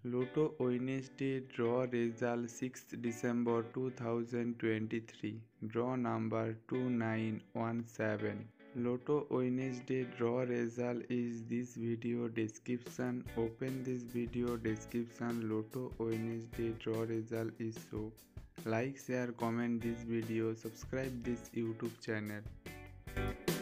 Lotto Wednesday draw result 6th December 2023. Draw number 2917. Lotto Wednesday draw result is this video description. Open this video description. Lotto Wednesday draw result is so. Like, share, comment this video. Subscribe this YouTube channel.